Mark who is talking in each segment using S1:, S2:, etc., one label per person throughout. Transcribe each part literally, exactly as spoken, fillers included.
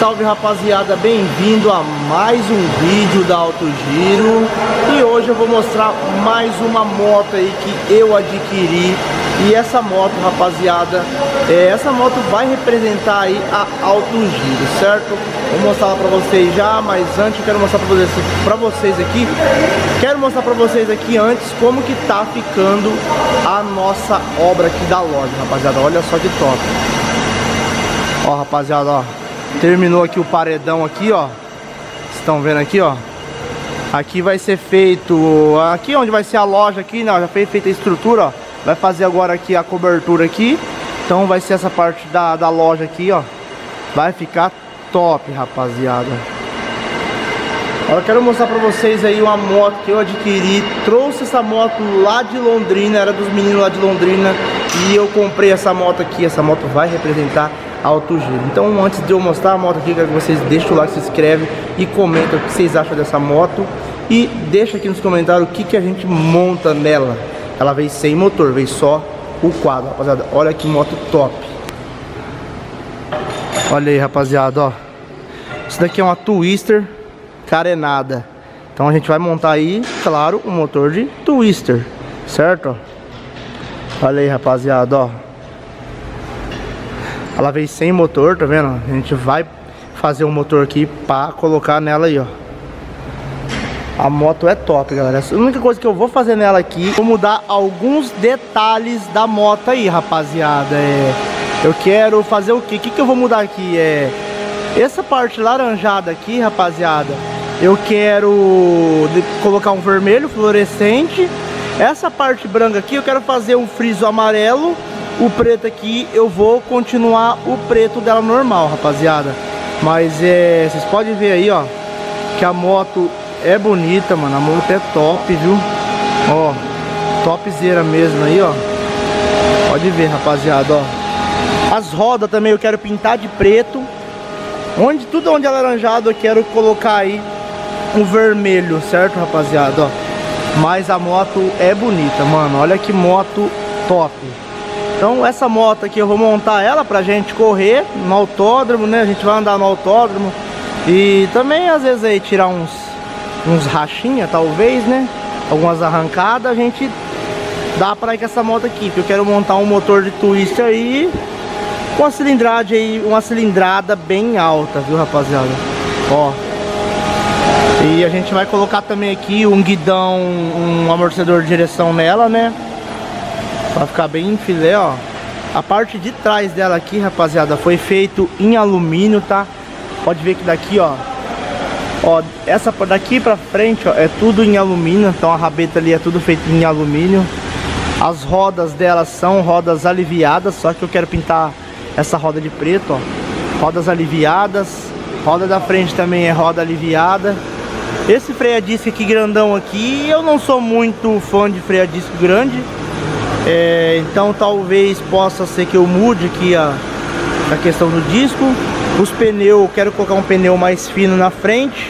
S1: Salve rapaziada, bem-vindo a mais um vídeo da Auto Giro. E hoje eu vou mostrar mais uma moto aí que eu adquiri. E essa moto, rapaziada, é, essa moto vai representar aí a Auto Giro, certo? Vou mostrar ela pra vocês já, mas antes eu quero mostrar pra vocês, pra vocês aqui Quero mostrar pra vocês aqui antes como que tá ficando a nossa obra aqui da loja, rapaziada. Olha só que top. Ó, rapaziada, ó, terminou aqui o paredão aqui, ó. Estão vendo aqui, ó. Aqui vai ser feito, aqui onde vai ser a loja aqui, né? Já foi feita a estrutura, ó. Vai fazer agora aqui a cobertura aqui. Então vai ser essa parte da, da loja aqui, ó. Vai ficar top, rapaziada. Eu quero mostrar pra vocês aí uma moto que eu adquiri. Trouxe essa moto lá de Londrina, era dos meninos lá de Londrina. E eu comprei essa moto aqui. Essa moto vai representar a Auto Giro. Então antes de eu mostrar a moto aqui, quero que vocês deixem o like, se inscreve e comentem o que vocês acham dessa moto. E deixa aqui nos comentários o que, que a gente monta nela. Ela veio sem motor, veio só o quadro, rapaziada. Olha que moto top. Olha aí, rapaziada, ó. Isso daqui é uma Twister carenada. Então a gente vai montar aí, claro, um motor de Twister, certo? Olha aí, rapaziada, ó. Ela veio sem motor, tá vendo? A gente vai fazer um motor aqui pra colocar nela aí, ó. A moto é top, galera. A única coisa que eu vou fazer nela aqui, vou mudar alguns detalhes da moto aí, rapaziada. É, eu quero fazer o quê? O que que eu vou mudar aqui? É essa parte laranjada aqui, rapaziada. Eu quero colocar um vermelho fluorescente. Essa parte branca aqui eu quero fazer um friso amarelo. O preto aqui eu vou continuar o preto dela normal, rapaziada. Mas é, vocês podem ver aí, ó, que a moto é bonita, mano. A moto é top, viu? Ó, topzera mesmo aí, ó. Pode ver, rapaziada, ó. As rodas também eu quero pintar de preto. Onde, tudo onde é laranjado eu quero colocar aí um vermelho, certo, rapaziada, ó. Mas a moto é bonita, mano. Olha que moto top. Então essa moto aqui eu vou montar ela pra gente correr no autódromo, né? A gente vai andar no autódromo. E também às vezes aí tirar uns uns rachinha, talvez, né? Algumas arrancadas, a gente dá pra ir com essa moto aqui. Porque eu quero montar um motor de Twister aí com uma cilindrada aí, uma cilindrada bem alta, viu, rapaziada? Ó. E a gente vai colocar também aqui um guidão, um amortecedor de direção nela, né? Pra ficar bem filé, ó. A parte de trás dela aqui, rapaziada, foi feito em alumínio, tá? Pode ver que daqui, ó, ó, essa daqui pra frente, ó, é tudo em alumínio. Então a rabeta ali é tudo feito em alumínio. As rodas dela são rodas aliviadas, só que eu quero pintar essa roda de preto, ó. Rodas aliviadas. Roda da frente também é roda aliviada. Esse freio a disco aqui grandão aqui, eu não sou muito fã de freio a disco grande. É, então talvez possa ser que eu mude aqui a, a questão do disco. Os pneus, eu quero colocar um pneu mais fino na frente.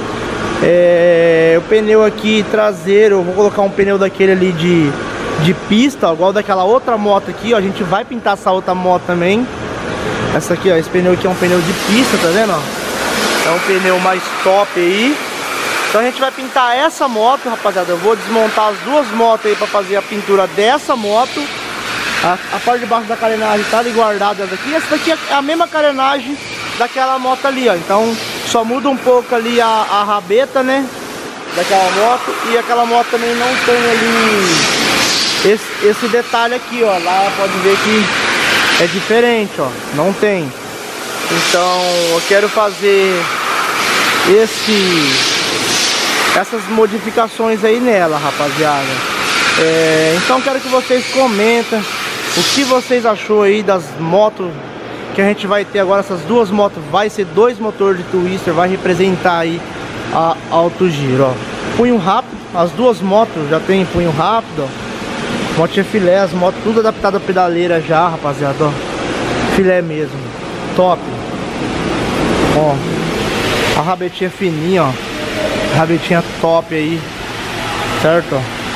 S1: É, o pneu aqui traseiro, eu vou colocar um pneu daquele ali de, de pista, igual daquela outra moto aqui, ó. A gente vai pintar essa outra moto também. Essa aqui, ó, esse pneu aqui é um pneu de pista, tá vendo, ó? É um pneu mais top aí. Então a gente vai pintar essa moto, rapaziada. Eu vou desmontar as duas motos aí pra fazer a pintura dessa moto. A, a parte de baixo da carenagem tá ali guardada aqui. Essa daqui é a mesma carenagem daquela moto ali, ó. Então só muda um pouco ali a, a rabeta, né, daquela moto. E aquela moto também não tem ali esse, esse detalhe aqui, ó. Lá pode ver que é diferente, ó. Não tem. Então eu quero fazer esse... essas modificações aí nela, rapaziada. É, então quero que vocês comentem o que vocês achou aí das motos que a gente vai ter agora. Essas duas motos vai ser dois motores de Twister, vai representar aí a Auto Giro, ó. Punho rápido, as duas motos já tem punho rápido, ó. Motinha filé, as motos tudo adaptado a pedaleira já, rapaziada, ó. Filé mesmo, top. Ó, a rabetinha fininha, ó. Rabetinha top aí, certo?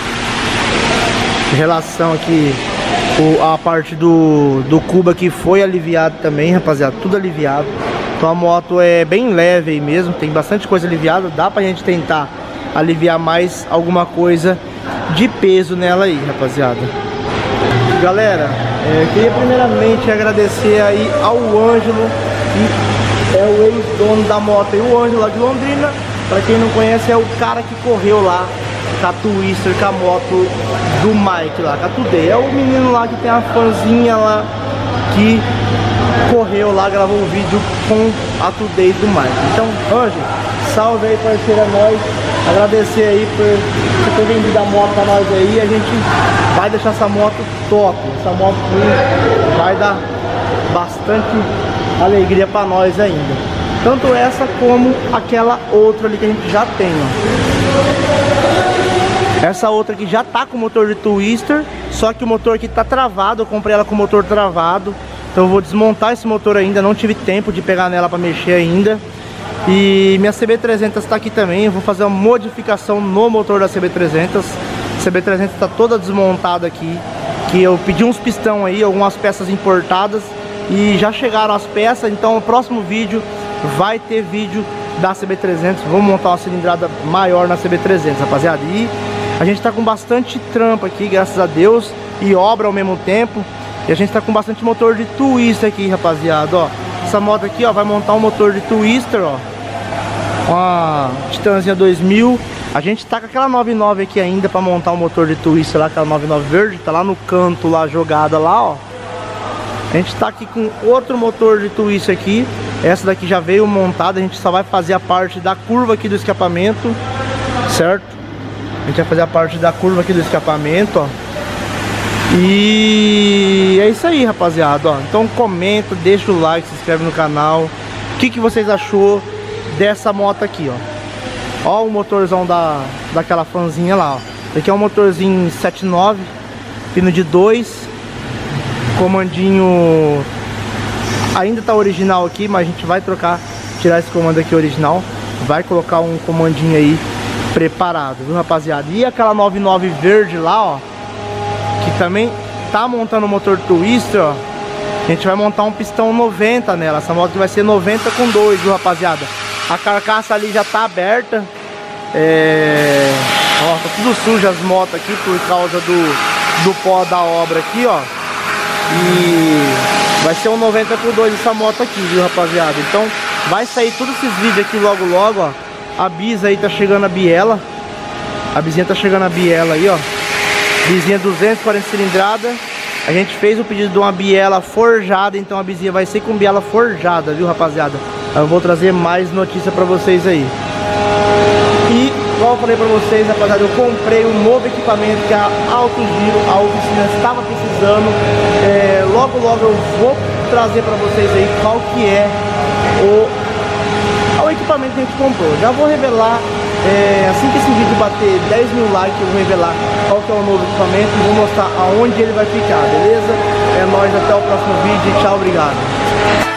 S1: Em relação aqui, o, a parte do, do cubo aqui foi aliviado também, rapaziada. Tudo aliviado. Então a moto é bem leve aí mesmo, tem bastante coisa aliviada, dá pra gente tentar aliviar mais alguma coisa de peso nela aí, rapaziada. Galera, é, eu queria primeiramente agradecer aí ao Ângelo, que é o ex-dono da moto, e o Ângelo lá de Londrina, pra quem não conhece, é o cara que correu lá com a Twister, com a moto do Mike lá, com a Today. É o menino lá que tem a fãzinha lá, que correu lá, gravou um vídeo com a Today do Mike. Então, Ângelo, salve aí, parceiro, é nóis. Agradecer aí por você ter vendido a moto pra nós aí. A gente vai deixar essa moto top. Essa moto vai dar bastante alegria pra nós ainda. Tanto essa como aquela outra ali que a gente já tem, ó. Essa outra aqui já tá com motor de Twister, só que o motor aqui tá travado. Eu comprei ela com o motor travado. Então eu vou desmontar esse motor ainda. Não tive tempo de pegar nela pra mexer ainda. E minha C B trezentos está aqui também. Eu vou fazer uma modificação no motor da C B trezentos. A C B trezentos está toda desmontada aqui, que eu pedi uns pistão aí, algumas peças importadas, e já chegaram as peças. Então no próximo vídeo vai ter vídeo da C B trezentos. Vamos montar uma cilindrada maior na C B trezentos, rapaziada. E a gente está com bastante trampo aqui, graças a Deus, e obra ao mesmo tempo. E a gente está com bastante motor de Twister aqui, rapaziada, ó. Essa moto aqui, ó, vai montar um motor de Twister, ó, uma Titanzinha dois mil. A gente tá com aquela noventa e nove aqui ainda pra montar um motor de Twister lá, aquela noventa e nove verde, tá lá no canto, lá jogada lá, ó. A gente tá aqui com outro motor de Twister aqui. Essa daqui já veio montada, a gente só vai fazer a parte da curva aqui do escapamento, certo? A gente vai fazer a parte da curva aqui do escapamento, ó. E é isso aí, rapaziada, ó. Então comenta, deixa o like, se inscreve no canal. O que, que vocês achou dessa moto aqui, ó? Ó o motorzão da, daquela fãzinha lá, ó. Esse aqui é um motorzinho sete nove, pino de dois, comandinho ainda tá original aqui, mas a gente vai trocar, tirar esse comando aqui original, vai colocar um comandinho aí preparado, viu, rapaziada? E aquela noventa e nove verde lá, ó, que também tá montando o motor Twister, ó. A gente vai montar um pistão noventa nela. Essa moto vai ser noventa com dois, viu, rapaziada? A carcaça ali já tá aberta. É... Ó, tá tudo sujo as motos aqui por causa do, do pó da obra aqui, ó. E vai ser um noventa com dois essa moto aqui, viu, rapaziada? Então vai sair todos esses vídeos aqui logo logo, ó. A bis aí tá chegando a biela. A bisinha tá chegando a biela aí, ó. Bisinha duzentos e quarenta cilindrada. A gente fez o pedido de uma biela forjada, então a bisinha vai ser com biela forjada, viu, rapaziada? Eu vou trazer mais notícia pra vocês aí. E, igual eu falei pra vocês, rapaziada, eu comprei um novo equipamento que é a Alto Giro. A oficina estava precisando. É, logo, logo eu vou trazer pra vocês aí qual que é o, o equipamento que a gente comprou. Já vou revelar. É, assim que esse vídeo bater dez mil likes, eu vou revelar qual que é o novo equipamento e vou mostrar aonde ele vai ficar, beleza? É nóis, até o próximo vídeo, tchau, obrigado.